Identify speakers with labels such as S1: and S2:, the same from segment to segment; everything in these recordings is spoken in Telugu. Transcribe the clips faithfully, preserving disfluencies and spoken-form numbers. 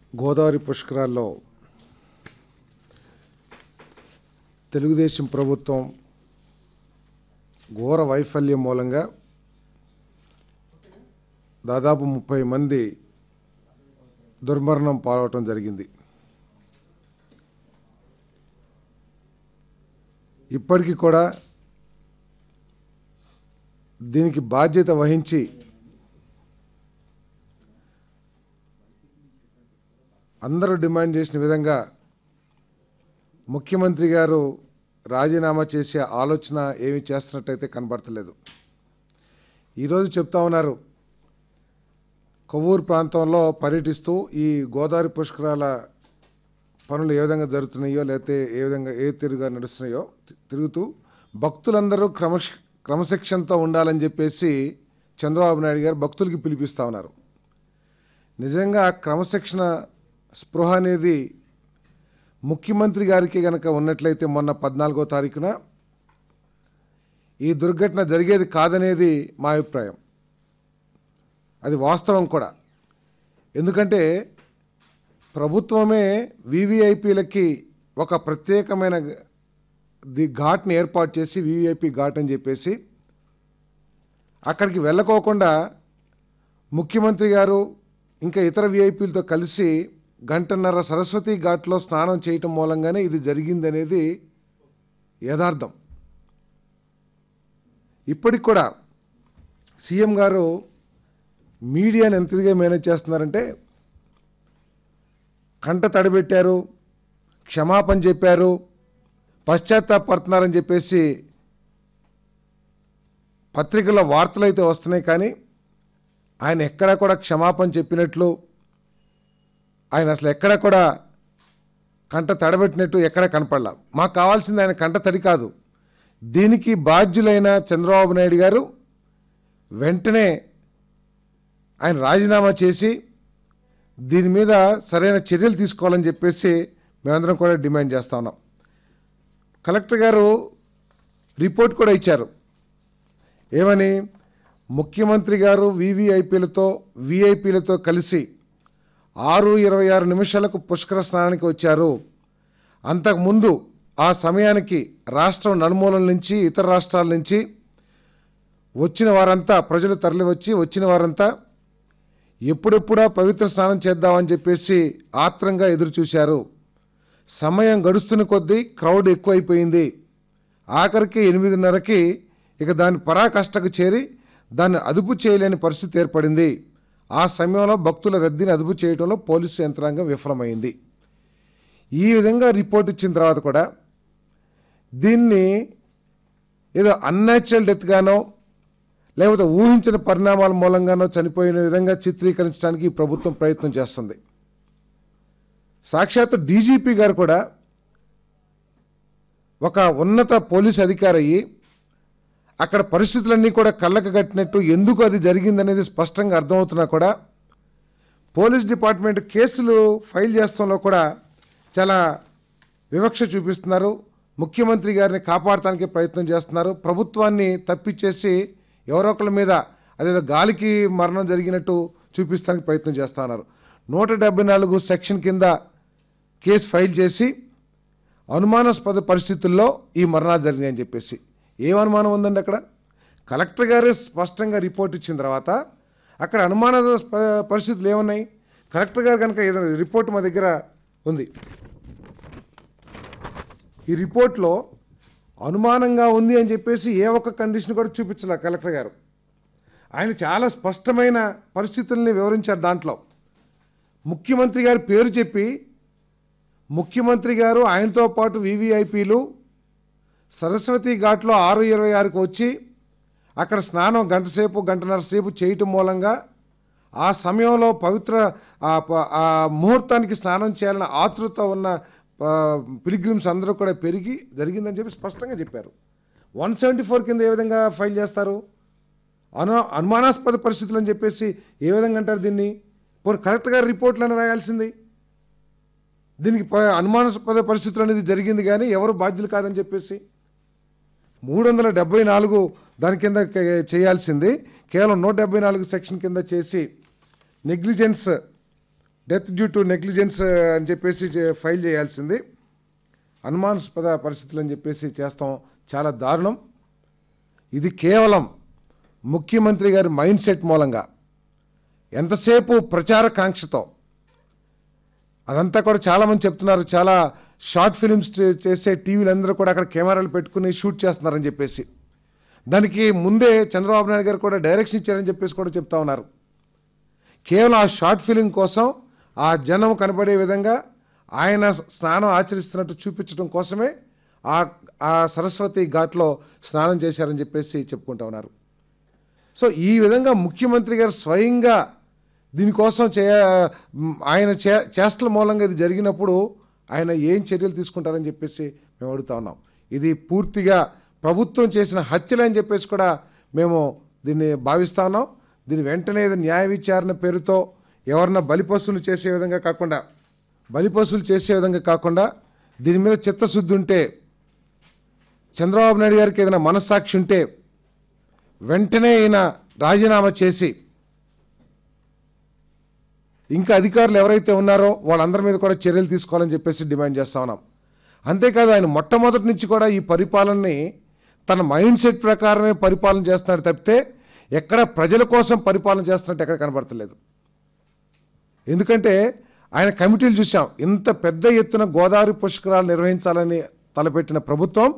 S1: గోదావరి పుష్కరాల్లో తెలుగుదేశం ప్రభుత్వం ఘోర వైఫల్యం మూలంగా దాదాపు ముప్పై మంది దుర్మరణం పాలవటం జరిగింది. ఇప్పటికీ కూడా దీనికి బాధ్యత వహించి అందరూ డిమాండ్ చేసిన విధంగా ముఖ్యమంత్రి గారు రాజీనామా చేసే ఆలోచన ఏమి చేస్తున్నట్టయితే కనబడతలేదు. ఈరోజు చెప్తా ఉన్నారు, కొవ్వూరు ప్రాంతంలో పర్యటిస్తూ ఈ గోదావరి పుష్కరాల పనులు ఏ విధంగా జరుగుతున్నాయో లేకపోతే ఏ విధంగా ఏ తిరుగుగా నడుస్తున్నాయో తిరుగుతూ భక్తులందరూ క్రమశ క్రమశిక్షణతో ఉండాలని చెప్పేసి చంద్రబాబు నాయుడు గారు భక్తులకి పిలిపిస్తూ ఉన్నారు. నిజంగా క్రమశిక్షణ స్పృహ అనేది ముఖ్యమంత్రి గారికి గనక ఉన్నట్లయితే మొన్న పద్నాలుగో తారీఖున ఈ దుర్ఘటన జరిగేది కాదనేది మా అభిప్రాయం. అది వాస్తవం కూడా. ఎందుకంటే ప్రభుత్వమే వివిఐపీలకి ఒక ప్రత్యేకమైన ది ఘాట్ని ఏర్పాటు చేసి వివిఐపీ ఘాట్ అని చెప్పేసి అక్కడికి వెళ్ళకోకుండా ముఖ్యమంత్రి గారు ఇంకా ఇతర విఐపీలతో కలిసి గంటన్నర సరస్వతి ఘాట్లో స్నానం చేయటం మూలంగానే ఇది జరిగిందనేది యథార్థం. ఇప్పటికి కూడా సీఎం గారు మీడియాని ఎంత ఇదిగా మేనేజ్ చేస్తున్నారంటే కంట తడిపెట్టారు, క్షమాపణ చెప్పారు, పశ్చాత్తాపడుతున్నారని చెప్పేసి పత్రికల్లో వార్తలు అయితే వస్తున్నాయి. కానీ ఆయన ఎక్కడా కూడా క్షమాపణ చెప్పినట్లు, ఆయన అసలు ఎక్కడ కూడా కంట తడబెట్టినట్టు ఎక్కడ కనపడలా. మాకు కావాల్సింది ఆయన కంట తడి కాదు. దీనికి బాధ్యులైన చంద్రబాబు నాయుడు గారు వెంటనే ఆయన రాజీనామా చేసి దీని మీద సరైన చర్యలు తీసుకోవాలని చెప్పేసి మేమందరం కూడా డిమాండ్ చేస్తా ఉన్నాం. కలెక్టర్ గారు రిపోర్ట్ కూడా ఇచ్చారు. ఏమని? ముఖ్యమంత్రి గారు వివిఐపీలతో విఐపీలతో కలిసి ఆరు ఇరవై ఆరు నిమిషాలకు పుష్కర స్నానానికి వచ్చారు. అంతకుముందు ఆ సమయానికి రాష్ట్రం నలుమూలల నుంచి ఇతర రాష్ట్రాల నుంచి వచ్చిన వారంతా ప్రజలు తరలి వచ్చి వచ్చిన వారంతా ఎప్పుడెప్పుడా పవిత్ర స్నానం చేద్దామని చెప్పేసి ఆత్రంగా ఎదురు చూశారు. సమయం గడుస్తున్న కొద్దీ క్రౌడ్ ఎక్కువైపోయింది. ఆఖరికి ఎనిమిదిన్నరకి ఇక దాని పరాకాష్ఠకు చేరి దాన్ని అదుపు చేయలేని పరిస్థితి ఏర్పడింది. ఆ సమయంలో భక్తుల రద్దీని అదుపు చేయడంలో పోలీసు యంత్రాంగం విఫలమైంది. ఈ విధంగా రిపోర్ట్ ఇచ్చిన తర్వాత కూడా దీన్ని ఏదో అన్యాచురల్ డెత్ గానో లేకపోతే ఊహించిన పరిణామాల మూలంగానో చనిపోయిన విధంగా చిత్రీకరించడానికి ఈ ప్రభుత్వం ప్రయత్నం చేస్తుంది. సాక్షాత్తు డీజీపీ గారు కూడా ఒక ఉన్నత పోలీసు అధికారి అయ్యి అక్కడ పరిస్థితులన్నీ కూడా కళ్ళకు కట్టినట్టు ఎందుకు అది జరిగిందనేది స్పష్టంగా అర్థమవుతున్నా కూడా పోలీస్ డిపార్ట్మెంట్ కేసులు ఫైల్ చేస్తంలో కూడా చాలా వివక్ష చూపిస్తున్నారు. ముఖ్యమంత్రి గారిని కాపాడటానికి ప్రయత్నం చేస్తున్నారు. ప్రభుత్వాన్ని తప్పిచ్చేసి ఎవరో ఒకరి మీద అదేదో గాలికి మరణం జరిగినట్టు చూపిస్తానికి ప్రయత్నం చేస్తున్నారు. నూట డెబ్బై నాలుగు సెక్షన్ కింద కేసు ఫైల్ చేసి అనుమానాస్పద పరిస్థితుల్లో ఈ మరణాలు జరిగినాయని చెప్పేసి ఏం అనుమానం ఉందండి? అక్కడ కలెక్టర్ గారే స్పష్టంగా రిపోర్ట్ ఇచ్చిన తర్వాత అక్కడ అనుమానాస్పద పరిస్థితులు ఏమున్నాయి? కలెక్టర్ గారు కనుక ఏదైనా రిపోర్ట్ మా దగ్గర ఉంది. ఈ రిపోర్ట్లో అనుమానంగా ఉంది అని చెప్పేసి ఏ ఒక్క కండిషన్ కూడా చూపించలే కలెక్టర్ గారు. ఆయన చాలా స్పష్టమైన పరిస్థితుల్ని వివరించారు. దాంట్లో ముఖ్యమంత్రి గారి పేరు చెప్పి ముఖ్యమంత్రి గారు ఆయనతో పాటు వివిఐపీలు సరస్వతి ఘాట్లో ఆరు ఇరవై ఆరుకు వచ్చి అక్కడ స్నానం గంట సేపు గంటన్నర సేపు చేయటం మూలంగా ఆ సమయంలో పవిత్ర ఆ ముహూర్తానికి స్నానం చేయాలన్న ఆతృత ఉన్న పిలిగ్రిమ్స్ అందరూ కూడా పెరిగి జరిగిందని చెప్పి స్పష్టంగా చెప్పారు. వన్ సెవెంటీ ఫోర్ కింద ఏ విధంగా ఫైల్ చేస్తారు? అను అనుమానాస్పద పరిస్థితులు అని చెప్పేసి ఏ విధంగా అంటారు దీన్ని? పోనీ కలెక్టర్ గారి రిపోర్ట్లను రాయాల్సింది. దీనికి అనుమానాస్పద పరిస్థితులు అనేది జరిగింది కానీ ఎవరు బాధ్యులు కాదని చెప్పేసి మూడు వందల డెబ్బై నాలుగు దాని కింద చేయాల్సింది కేవలం నూట డెబ్బై నాలుగు సెక్షన్ కింద చేసి negligence death due to negligence అని చెప్పేసి ఫైల్ చేయాల్సింది. అనుమానాస్పద పరిస్థితులు అని చెప్పేసి చేస్తాం. చాలా దారుణం. ఇది కేవలం ముఖ్యమంత్రి గారి మైండ్ సెట్ మూలంగా, ఎంతసేపు ప్రచార కాంక్షతో, అదంతా కూడా చాలామంది చెప్తున్నారు, చాలా షార్ట్ ఫిలిమ్స్ చేసే టీవీలందరూ కూడా అక్కడ కెమెరాలు పెట్టుకుని షూట్ చేస్తున్నారని చెప్పేసి. దానికి ముందే చంద్రబాబు నాయుడు గారు కూడా డైరెక్షన్ ఇచ్చారని చెప్పేసి కూడా చెప్తా ఉన్నారు. కేవలం ఆ షార్ట్ ఫిలిం కోసం, ఆ జనం కనబడే విధంగా ఆయన స్నానం ఆచరిస్తున్నట్టు చూపించడం కోసమే ఆ ఆ సరస్వతి ఘాట్లో స్నానం చేశారని చెప్పేసి చెప్పుకుంటా ఉన్నారు. సో ఈ విధంగా ముఖ్యమంత్రి గారు స్వయంగా దీనికోసం చే ఆయన చే చేష్టల మూలంగా ఇది జరిగినప్పుడు ఆయన ఏం చర్యలు తీసుకుంటారని చెప్పేసి మేము అడుగుతా ఉన్నాం. ఇది పూర్తిగా ప్రభుత్వం చేసిన హత్యలు అని చెప్పేసి కూడా మేము దీన్ని భావిస్తా ఉన్నాం. దీని వెంటనే న్యాయ విచారణ పేరుతో ఎవరన్నా బలిపశువులు చేసే విధంగా కాకుండా బలిపశువులు చేసే విధంగా కాకుండా దీని మీద చిత్తశుద్ధి ఉంటే, చంద్రబాబు నాయుడు గారికి ఏదైనా మనస్సాక్షి ఉంటే వెంటనే ఈయన రాజీనామా చేసి, ఇంకా అధికారులు ఎవరైతే ఉన్నారో వాళ్ళందరి మీద కూడా చర్యలు తీసుకోవాలని చెప్పేసి డిమాండ్ చేస్తా ఉన్నాం. అంతేకాదు, ఆయన మొట్టమొదటి నుంచి కూడా ఈ పరిపాలనని తన మైండ్ సెట్ ప్రకారమే పరిపాలన చేస్తున్నాడు తప్పితే ఎక్కడ ప్రజల కోసం పరిపాలన చేస్తున్నట్టు ఎక్కడ కనబడతలేదు. ఎందుకంటే ఆయన కమిటీలు చూసాం, ఇంత పెద్ద ఎత్తున గోదావరి పుష్కరాలు నిర్వహించాలని తలపెట్టిన ప్రభుత్వం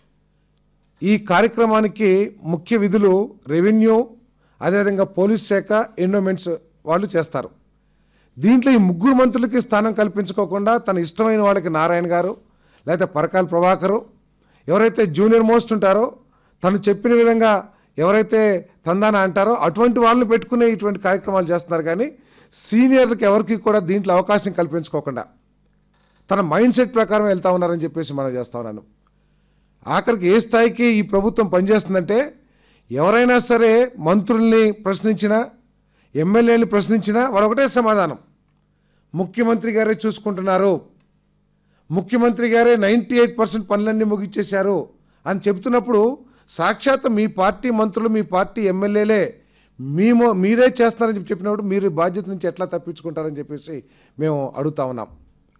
S1: ఈ కార్యక్రమానికి ముఖ్య విధులు రెవెన్యూ, అదేవిధంగా పోలీస్ శాఖ, ఎండోమెంట్స్ వాళ్ళు చేస్తారు. దీంట్లో ఈ ముగ్గురు మంత్రులకి స్థానం కల్పించుకోకుండా తన ఇష్టమైన వాళ్ళకి నారాయణ గారు లేదా పరకాల ప్రభాకరు, ఎవరైతే జూనియర్ మోస్ట్ ఉంటారో, తను చెప్పిన విధంగా ఎవరైతే తందాన అంటారో అటువంటి వాళ్ళని పెట్టుకునే ఇటువంటి కార్యక్రమాలు చేస్తున్నారు. కానీ సీనియర్లకు ఎవరికి కూడా దీంట్లో అవకాశం కల్పించుకోకుండా తన మైండ్ సెట్ ప్రకారం వెళ్తా ఉన్నారని చెప్పేసి మనం చేస్తా ఉన్నాను. ఆఖరికి ఏ స్థాయికి ఈ ప్రభుత్వం పనిచేస్తుందంటే, ఎవరైనా సరే మంత్రుల్ని ప్రశ్నించినా, ఎమ్మెల్యేని ప్రశ్నించినా వాళ్ళొకటే సమాధానం, ముఖ్యమంత్రి గారే చూసుకుంటున్నారు, ముఖ్యమంత్రి గారే నైంటీ ఎయిట్ పర్సెంట్ పనులన్నీ ముగిచ్చేశారు అని చెబుతున్నప్పుడు, సాక్షాత్ మీ పార్టీ మంత్రులు, మీ పార్టీ ఎమ్మెల్యేలే మేము మీరే చేస్తారని చెప్పినప్పుడు మీరు బాధ్యత నుంచి ఎట్లా తప్పించుకుంటారని చెప్పేసి మేము అడుగుతా ఉన్నాం.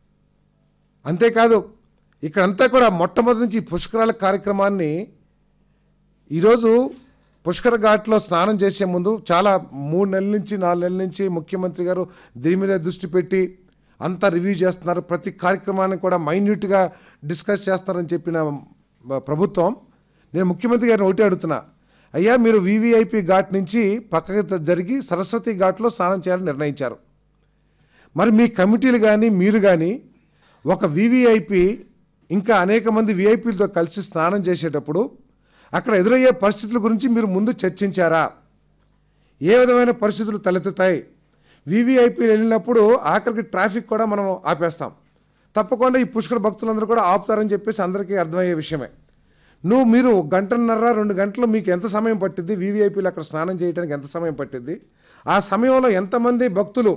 S1: అంతేకాదు, ఇక్కడంతా కూడా మొట్టమొదటి నుంచి పుష్కరాల కార్యక్రమాన్ని ఈరోజు పుష్కర ఘాట్లో స్నానం చేసే ముందు చాలా మూడు నెలల నుంచి నాలుగు నెలల నుంచి ముఖ్యమంత్రి గారు దీని మీద దృష్టి పెట్టి అంతా రివ్యూ చేస్తున్నారు. ప్రతి కార్యక్రమాన్ని కూడా మైన్యూట్గా డిస్కస్ చేస్తారని చెప్పిన ప్రభుత్వం, నేను ముఖ్యమంత్రి గారిని ఒకటి అడుగుతున్నా, అయ్యా మీరు వివిఐపి ఘాట్ నుంచి పక్కకి జరిగి సరస్వతి ఘాట్లో స్నానం చేయాలని నిర్ణయించారు. మరి మీ కమిటీలు కానీ మీరు కానీ ఒక వివిఐపి ఇంకా అనేక మంది విఐపీలతో కలిసి స్నానం చేసేటప్పుడు అక్కడ ఎదురయ్యే పరిస్థితుల గురించి మీరు ముందు చర్చించారా? ఏ విధమైన పరిస్థితులు తలెత్తుతాయి? వివిఐపీలు వెళ్ళినప్పుడు ఆఖరికి ట్రాఫిక్ కూడా మనం ఆపేస్తాం, తప్పకుండా ఈ పుష్కర భక్తులందరూ కూడా ఆపుతారని చెప్పేసి అందరికీ అర్థమయ్యే విషయమే. నువ్వు మీరు గంటన్నర రెండు గంటలు మీకు ఎంత సమయం పట్టిద్ది? వివిఐపీలు అక్కడ స్నానం చేయడానికి ఎంత సమయం పట్టిద్ది? ఆ సమయంలో ఎంతమంది భక్తులు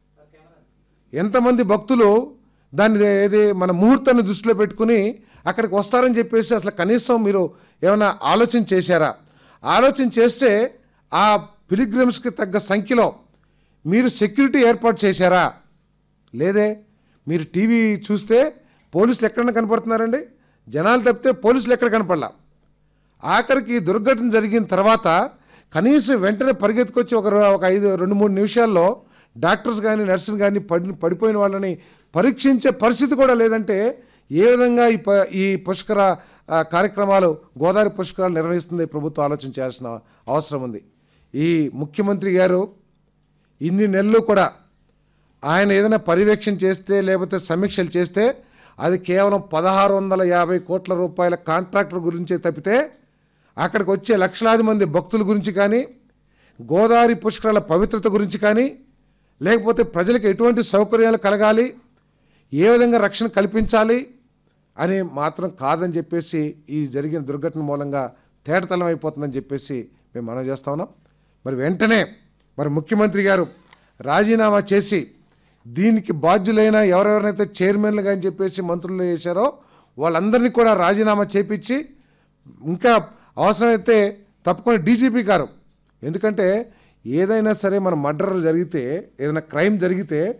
S1: ఎంతమంది భక్తులు దాన్ని ఏది మన ముహూర్తాన్ని దృష్టిలో పెట్టుకుని అక్కడికి వస్తారని చెప్పేసి అసలు కనీసం మీరు ఏమైనా ఆలోచన చేశారా? ఆలోచన చేస్తే ఆ పిలిగ్రిమ్స్కి తగ్గ సంఖ్యలో మీరు సెక్యూరిటీ ఏర్పాటు చేశారా? లేదే. మీరు టీవీ చూస్తే పోలీసులు ఎక్కడన్నా కనపడుతున్నారండి? జనాలు తప్పితే పోలీసులు ఎక్కడ కనపడలా. ఆఖరికి దుర్ఘటన జరిగిన తర్వాత కనీసం వెంటనే పరిగెత్తుకొచ్చి ఒక ఒక ఐదు రెండు మూడు నిమిషాల్లో డాక్టర్స్ కానీ నర్సులు కానీ పడి పడిపోయిన వాళ్ళని పరీక్షించే పరిస్థితి కూడా లేదంటే ఏ విధంగా ఈ ఈ పుష్కర కార్యక్రమాలు, గోదావరి పుష్కరాలు నిర్వహిస్తుంది ప్రభుత్వం ఆలోచన చేయాల్సిన అవసరం ఉంది. ఈ ముఖ్యమంత్రి గారు ఇన్ని నెలలు కూడా ఆయన ఏదైనా పర్యవేక్షణ చేస్తే లేకపోతే సమీక్షలు చేస్తే అది కేవలం పదహారు వందల యాభై కోట్ల రూపాయల కాంట్రాక్టర్ గురించే తప్పితే అక్కడికి వచ్చే లక్షలాది మంది భక్తుల గురించి కానీ, గోదావరి పుష్కరాల పవిత్రత గురించి కానీ, లేకపోతే ప్రజలకు ఎటువంటి సౌకర్యాలు కలగాలి, ఏ విధంగా రక్షణ కల్పించాలి అని మాత్రం కాదని చెప్పేసి ఈ జరిగిన దుర్ఘటన మూలంగా తేటతలం అయిపోతుందని చెప్పేసి మేము మనం చేస్తా ఉన్నాం. మరి వెంటనే మరి ముఖ్యమంత్రి గారు రాజీనామా చేసి దీనికి బాధ్యులైన ఎవరెవరైతే చైర్మన్లుగా అని చెప్పేసి మంత్రులు చేశారో వాళ్ళందరినీ కూడా రాజీనామా చేపించి, ఇంకా అవసరమైతే తప్పకుండా డీజీపీ గారు, ఎందుకంటే ఏదైనా సరే మన మర్డర్ జరిగితే, ఏదైనా క్రైమ్ జరిగితే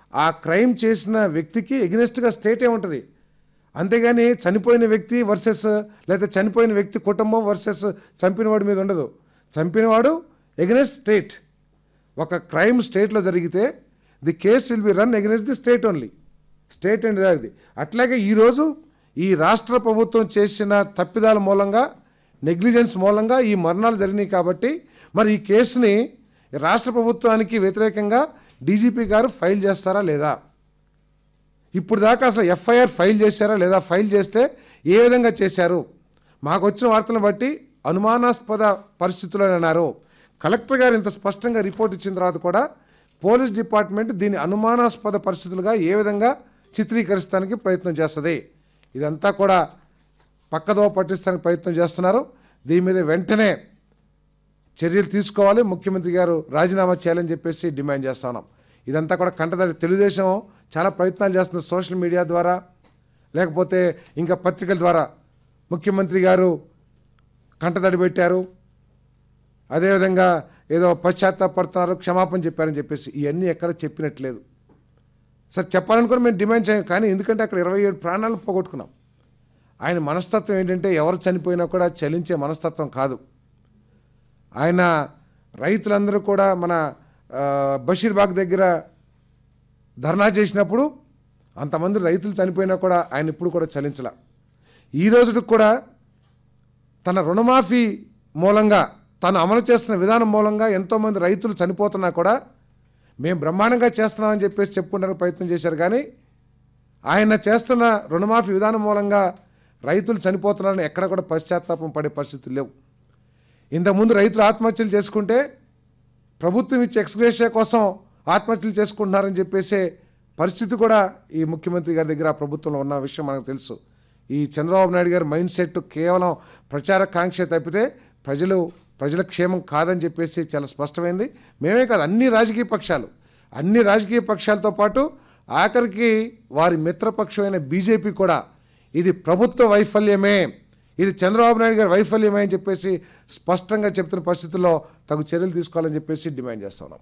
S1: ఆ క్రైమ్ చేసిన వ్యక్తికి ఎగ్నెస్ట్గా స్టేట్ ఏముంటుంది, అంతేగాని చనిపోయిన వ్యక్తి వర్సెస్ లేదా చనిపోయిన వ్యక్తి కుటుంబం వర్సెస్ చంపినవాడి మీద ఉండదు. చంపినవాడు ఎగ్నెస్ట్ స్టేట్. ఒక క్రైమ్ స్టేట్లో జరిగితే the case will be run against the state only, state and అది. అట్లాగే ఈరోజు ఈ రాష్ట్ర ప్రభుత్వం చేసిన తప్పిదాల మూలంగా, నెగ్లిజెన్స్ మూలంగా ఈ మరణాలు జరిగినాయి. కాబట్టి మరి ఈ కేసుని రాష్ట్ర ప్రభుత్వానికి వ్యతిరేకంగా డీజీపీ గారు ఫైల్ చేస్తారా లేదా, ఇప్పుడు దాకా అసలు ఎఫ్ఐఆర్ ఫైల్ చేశారా లేదా, ఫైల్ చేస్తే ఏ విధంగా చేశారు, మాకు వచ్చిన వార్తలను బట్టి అనుమానాస్పద పరిస్థితులు అన్నారు. కలెక్టర్ గారు ఇంత స్పష్టంగా రిపోర్ట్ ఇచ్చిన తర్వాత కూడా పోలీస్ డిపార్ట్మెంట్ దీన్ని అనుమానాస్పద పరిస్థితులుగా ఏ విధంగా చిత్రీకరిస్తానికి ప్రయత్నం చేస్తుంది. ఇదంతా కూడా పక్కదో పట్టిస్తానికి ప్రయత్నం చేస్తున్నారు. దీని మీద వెంటనే చర్యలు తీసుకోవాలి, ముఖ్యమంత్రి గారు రాజీనామా చేయాలని చెప్పేసి డిమాండ్ చేస్తా ఉన్నాం. ఇదంతా కూడా కంటదడి. తెలుగుదేశం చాలా ప్రయత్నాలు చేస్తుంది సోషల్ మీడియా ద్వారా, లేకపోతే ఇంకా పత్రికల ద్వారా. ముఖ్యమంత్రి గారు కంటదడి పెట్టారు, అదేవిధంగా ఏదో పశ్చాత్తాపడుతున్నారు, క్షమాపణ చెప్పారని చెప్పేసి ఇవన్నీ ఎక్కడ చెప్పినట్లేదు. సరే చెప్పాలని కూడా మేము డిమాండ్ చేయం, కానీ ఎందుకంటే అక్కడ ఇరవై ఏడు ప్రాణాలు పోగొట్టుకున్నాం. ఆయన మనస్తత్వం ఏంటంటే ఎవరు చనిపోయినా కూడా చలించే మనస్తత్వం కాదు. ఆయన రైతులందరూ కూడా మన బషీర్బాగ్ దగ్గర ధర్నా చేసినప్పుడు అంతమంది రైతులు చనిపోయినా కూడా ఆయన ఇప్పుడు కూడా చలించలా. ఈ రోజుకి కూడా తన రుణమాఫీ మూలంగా తను అమలు చేస్తున్న విధానం మూలంగా ఎంతోమంది రైతులు చనిపోతున్నా కూడా మేము బ్రహ్మాండంగా చేస్తున్నామని చెప్పేసి చెప్పుకోవడానికి ప్రయత్నం చేశారు. కానీ ఆయన చేస్తున్న రుణమాఫీ విధానం మూలంగా రైతులు చనిపోతున్నారని ఎక్కడ కూడా పశ్చాత్తాపం పడే పరిస్థితులు లేవు. ఇంతకుముందు రైతులు ఆత్మహత్యలు చేసుకుంటే ప్రభుత్వం ఇచ్చే ఎక్స్గ్రేషియా కోసం ఆత్మహత్యలు చేసుకుంటున్నారని చెప్పేసే పరిస్థితి కూడా ఈ ముఖ్యమంత్రి గారి దగ్గర ప్రభుత్వంలో ఉన్న విషయం మనకు తెలుసు. ఈ చంద్రబాబు నాయుడు గారి మైండ్ సెట్ కేవలం ప్రచార కాంక్ష తప్పితే ప్రజలు ప్రజల క్షేమం కాదని చెప్పేసి చాలా స్పష్టమైంది. మేమే కాదు, అన్ని రాజకీయ పక్షాలు అన్ని రాజకీయ పక్షాలతో పాటు ఆఖరికి వారి మిత్రపక్షమైన బీజేపీ కూడా ఇది ప్రభుత్వ వైఫల్యమే, ఇది చంద్రబాబు నాయుడు గారి వైఫల్యమే అని చెప్పేసి స్పష్టంగా చెప్తున్న పరిస్థితుల్లో తగు చర్యలు తీసుకోవాలని చెప్పేసి డిమాండ్ చేస్తా ఉన్నాం.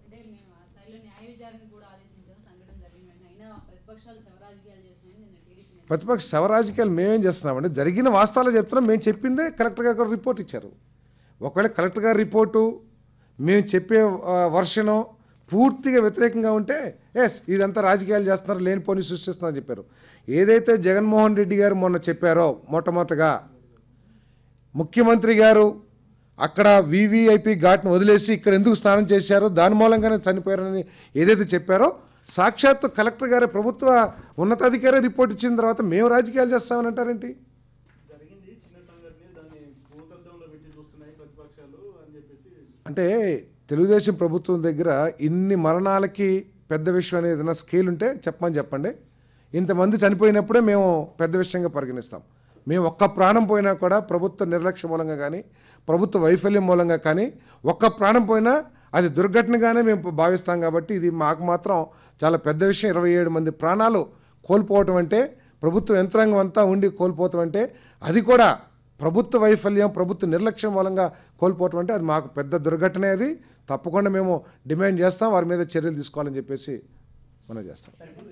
S1: ప్రతిపక్ష శవ రాజకీయాలు మేమేం చేస్తున్నామంటే జరిగిన వాస్తవాలు చెప్తున్నాం. మేము చెప్పిందే కలెక్టర్ గారు కూడా రిపోర్ట్ ఇచ్చారు. ఒకవేళ కలెక్టర్ గారి రిపోర్టు మేము చెప్పే వర్షను పూర్తిగా వ్యతిరేకంగా ఉంటే ఎస్ ఇదంతా రాజకీయాలు చేస్తున్నారు, లేనిపోని సృష్టిస్తున్నారని చెప్పారు. ఏదైతే జగన్మోహన్ రెడ్డి గారు మొన్న చెప్పారో మొట్టమొదటగా ముఖ్యమంత్రి గారు అక్కడ వీవీఐపీ ఘాట్ను వదిలేసి ఇక్కడ ఎందుకు స్నానం చేశారో దాని మూలంగానే చనిపోయారని ఏదైతే చెప్పారో సాక్షాత్తు కలెక్టర్ గారే ప్రభుత్వ ఉన్నతాధికారి రిపోర్ట్ ఇచ్చిన తర్వాత మేము రాజకీయాలు చేస్తామని అంటారేంటి? అంటే తెలుగుదేశం ప్రభుత్వం దగ్గర ఇన్ని మరణాలకి పెద్ద విషయం అనేది ఏదైనా స్కేల్ ఉంటే చెప్పమని చెప్పండి. ఇంతమంది చనిపోయినప్పుడే మేము పెద్ద విషయంగా పరిగణిస్తాం. మేము ఒక్క ప్రాణం పోయినా కూడా ప్రభుత్వ నిర్లక్ష్యం మూలంగా కానీ ప్రభుత్వ వైఫల్యం మూలంగా కానీ ఒక్క ప్రాణం పోయినా అది దుర్ఘటనగానే మేము భావిస్తాం. కాబట్టి ఇది మాకు మాత్రం చాలా పెద్ద విషయం. ఇరవై ఏడు మంది ప్రాణాలు కోల్పోవటం అంటే ప్రభుత్వ యంత్రాంగం అంతా ఉండి కోల్పోవటం అంటే అది కూడా ప్రభుత్వ వైఫల్యం ప్రభుత్వ నిర్లక్ష్యం మూలంగా కోల్పోవటం అంటే అది మాకు పెద్ద దుర్ఘటనే. అది తప్పకుండా మేము డిమాండ్ చేస్తాం, వారి మీద చర్యలు తీసుకోవాలని చెప్పేసి మనం చేస్తాం.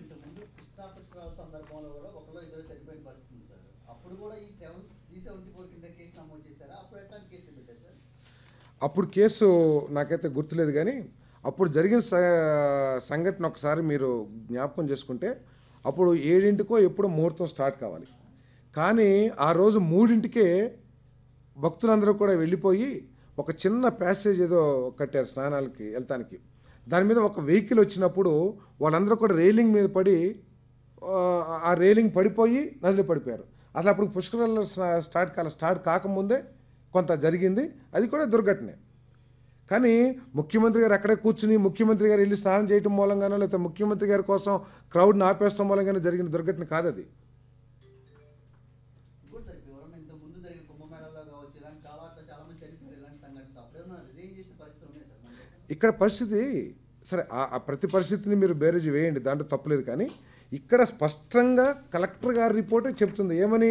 S1: అప్పుడు కేసు నాకైతే గుర్తులేదు, కానీ అప్పుడు జరిగిన సంఘటన ఒకసారి మీరు జ్ఞాపకం చేసుకుంటే అప్పుడు ఏడింటికో ఎప్పుడో ముహూర్తం స్టార్ట్ కావాలి. కానీ ఆ రోజు మూడింటికే భక్తులందరూ కూడా వెళ్ళిపోయి ఒక చిన్న ప్యాసేజ్ ఏదో కట్టారు స్నానాలకి వెళ్తానికి. దాని మీద ఒక వెహికల్ వచ్చినప్పుడు వాళ్ళందరూ కూడా రైలింగ్ మీద పడి ఆ రైలింగ్ పడిపోయి నదిలో పడిపోయారు. అసలు అప్పుడు పుష్కరాలు స్టార్ట్ కాల స్టార్ట్ కాకముందే కొంత జరిగింది, అది కూడా దుర్ఘటనే. కానీ ముఖ్యమంత్రి గారు అక్కడే కూర్చుని ముఖ్యమంత్రి గారు వెళ్ళి స్నానం చేయడం మూలంగానో లేకపోతే ముఖ్యమంత్రి గారి కోసం క్రౌడ్ని ఆపేయడం మూలంగానే జరిగిన దుర్ఘటన కాదు అది. ఇక్కడ పరిస్థితి సరే, ఆ ప్రతి పరిస్థితిని మీరు బేరేజ్ వేయండి, దాంట్లో తప్పులేదు. కానీ ఇక్కడ స్పష్టంగా కలెక్టర్ గారి రిపోర్టు చెప్తుంది. ఏమని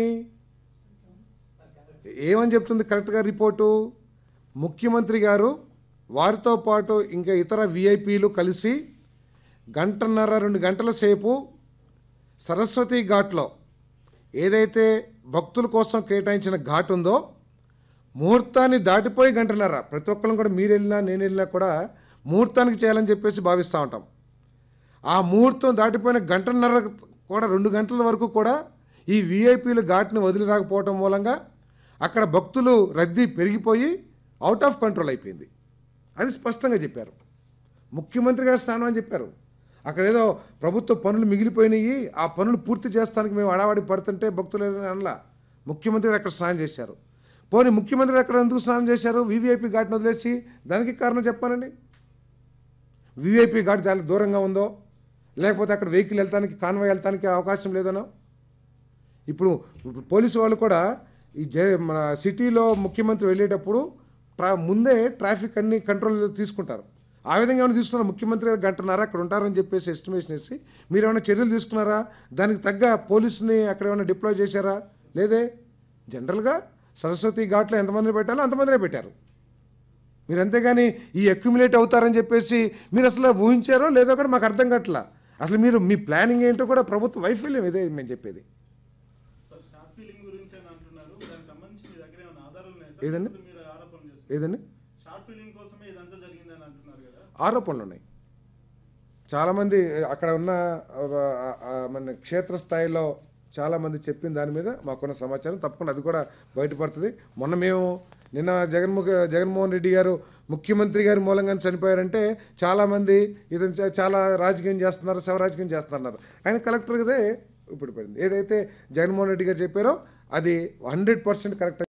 S1: ఏమని చెప్తుంది కలెక్టర్ గారి రిపోర్టు? ముఖ్యమంత్రి గారు వారితో పాటు ఇంకా ఇతర విఐపీలు కలిసి గంటన్నర రెండు గంటల సేపు సరస్వతి ఘాట్లో ఏదైతే భక్తుల కోసం కేటాయించిన ఘాట్ ఉందో ముహూర్తాన్ని దాటిపోయి గంటన్నర, ప్రతి ఒక్కరు కూడా మీరు వెళ్ళినా నేను వెళ్ళినా కూడా ముహూర్తానికి చేయాలని చెప్పేసి భావిస్తూ ఉంటాం. ఆ ముహూర్తం దాటిపోయిన గంటన్నర కూడా రెండు గంటల వరకు కూడా ఈ వీఐపీలు ఘాట్ని వదిలి రాకపోవటం మూలంగా అక్కడ భక్తులు రద్దీ పెరిగిపోయి అవుట్ ఆఫ్ కంట్రోల్ అయిపోయింది. అది స్పష్టంగా చెప్పారు. ముఖ్యమంత్రి గారి స్థానం అని చెప్పారు. అక్కడ ఏదో ప్రభుత్వ పనులు మిగిలిపోయినాయి, ఆ పనులు పూర్తి చేస్తానికి మేము అడావాడి పడుతుంటే భక్తులు అనలా. ముఖ్యమంత్రి గారు అక్కడ స్నానం చేశారు. పోనీ ముఖ్యమంత్రి అక్కడ ఎందుకు స్నానం చేశారు? వీవీఐపీ ఘాట్ని వదిలేసి. దానికి కారణం చెప్పానండి. వీవీఐపీ ఘాట్ చాలా దూరంగా ఉందో, లేకపోతే అక్కడ వెహికల్ వెళ్తానికి కాన్వాయ్ వెళ్తానికి అవకాశం లేదనో. ఇప్పుడు పోలీసు వాళ్ళు కూడా ఈ జే మన సిటీలో ముఖ్యమంత్రి వెళ్ళేటప్పుడు ట్రా ముందే ట్రాఫిక్ అన్ని కంట్రోల్ తీసుకుంటారు. ఆ విధంగా ఏమైనా తీసుకున్నారా? ముఖ్యమంత్రి గారు గంటన్నర అక్కడ ఉంటారని చెప్పేసి ఎస్టిమేషన్ వేసి మీరు ఏమైనా చర్యలు తీసుకున్నారా? దానికి తగ్గ పోలీసుని అక్కడ ఏమైనా డిప్లాయ్ చేశారా? లేదే. జనరల్గా సరస్వతి ఘాట్లో ఎంతమందిని పెట్టాలో అంతమందినే పెట్టారు. మీరు అంతేగాని ఈ అక్యుములేట్ అవుతారని చెప్పేసి మీరు అసలు ఊహించారో లేదో కూడా మాకు అర్థం కావట్లా. అసలు మీరు మీ ప్లానింగ్ ఏంటో కూడా ప్రభుత్వ వైఫల్యం ఇదే మేము చెప్పేది. ఏదండి ఏదండి ఆరోపణలు ఉన్నాయి. చాలామంది అక్కడ ఉన్న మన క్షేత్రస్థాయిలో చాలామంది చెప్పిన దాని మీద మాకున్న సమాచారం తప్పకుండా అది కూడా బయటపడుతుంది. మొన్న మేము నిన్న జగన్మోహ జగన్మోహన్ రెడ్డి గారు ముఖ్యమంత్రి గారి మూలంగా చనిపోయారంటే చాలామంది ఇతను చాలా రాజకీయం చేస్తున్నారు, శవ రాజకీయం చేస్తున్నారు. ఆయన కలెక్టర్ కదే ఇప్పుడు పడింది. ఏదైతే జగన్మోహన్ రెడ్డి గారు చెప్పారో అది హండ్రెడ్ పర్సెంట్ కరెక్ట్.